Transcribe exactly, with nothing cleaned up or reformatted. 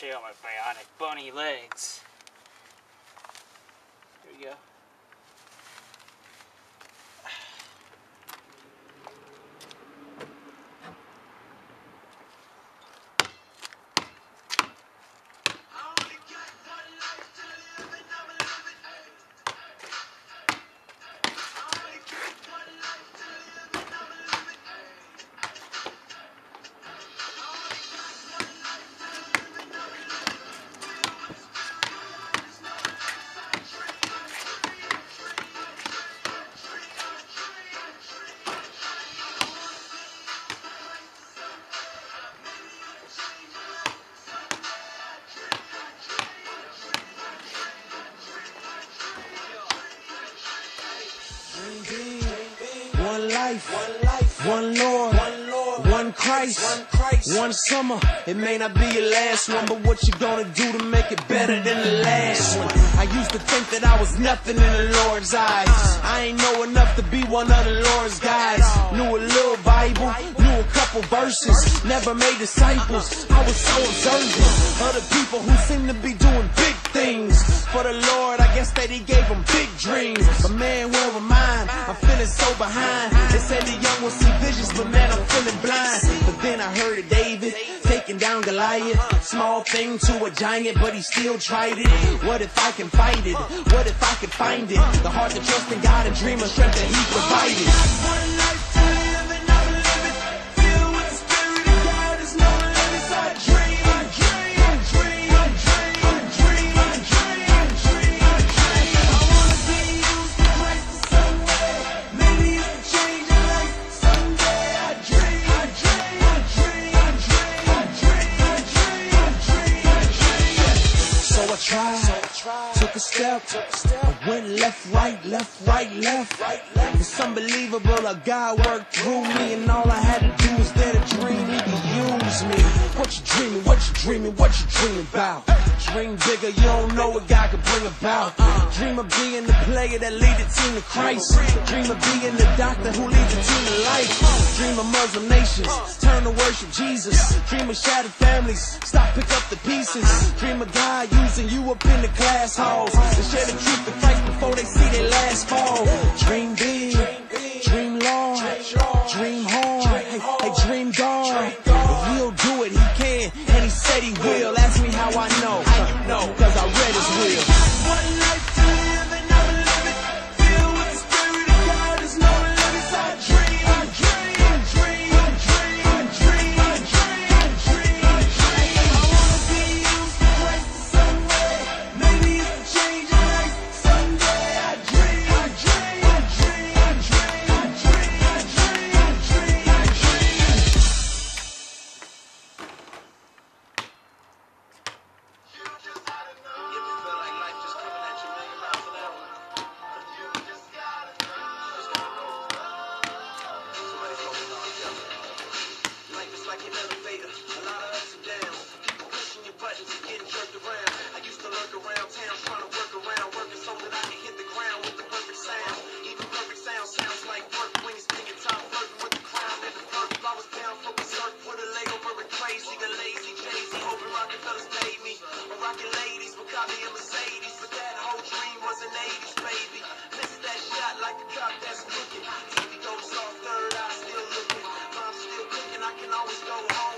show you my bionic bunny legs. Here we go. One life, one Lord, one Christ, one summer. It may not be your last one, but what you gonna do to make it better than the last one? I used to think that I was nothing in the Lord's eyes. I ain't know enough to be one of the Lord's guys. Knew a little Bible, knew a couple verses, never made disciples. I was so observant of the people who seem to be doing big things for the Lord. I guess that He gave them big dreams. But man, where am I? I'm feeling so behind. They said the young will see visions, but man, I'm feeling blind. But then I heard of David taking down Goliath. Small thing to a giant, but he still tried it. What if I can fight it? What if I can find it? The heart to trust in God and dream of strength that He provided. One life to live and I will live it. Filled with the Spirit of God, there's no limits. I dream, I dream, I dream, I dream, I dream, I dream, I dream, I dream. I wanna be used for Christ in some way. Maybe it can change your life someday. I dream, I dream, I dream, I dream, I dream, I dream, I dream, I dream. So I tried, took a step, I went left, right, left, right, left. It's unbelievable how God worked through me, and all I had to do was dare to dream He could use me. What you dreaming, what you dreaming, what you dreaming about? Dream bigger, you don't know what God could bring about. Dream of being the player that lead the team to Christ. Dream of being the doctor who leads the team to life. Dream of Muslim nations, turn to worship Jesus. Dream of shattered families, stop, pick up the pieces. Dream of God using you up in the class halls to share the truth of Christ before they see their last fall. Dream big, dream large, dream hard, hey, hey, dream God. If He'll do it, He can, and He said He will. Ask me how I know, how you know, cause I read His will. One life to live and I will live it. Filled with the Spirit of God, there's no limits. I dream, I dream, I dream, I dream, I dream, I dream, I dream, I dream. I wanna be used for Christ in some way. Maybe it can change your life someday. I dream, I dream, I dream, I dream, I dream, I dream, I dream, I dream. You just gotta know. You ever feel like life just coming at you a million miles an hour? You just gotta know. Just gotta know. Somebody focus on each other. Life is like an elevator, a lot of ups and downs. People pushing your buttons and getting jerked around. I used to lurk around town trying to work around, working so that I can hit the ground with the perfect sound. Even perfect sound sounds like work when he's picking top, flirting with the crown and the perk. I was down for berserk with a Lego very crazy, the lazy Jay-Z, hoping Rockefellers paid me. Or rocking ladies, but got me a Mercedes. But that whole dream was an eighties, baby. Missed that shot like a cop that's looking. T V goes off, third eye still looking. Mom's still cooking, I can always go home.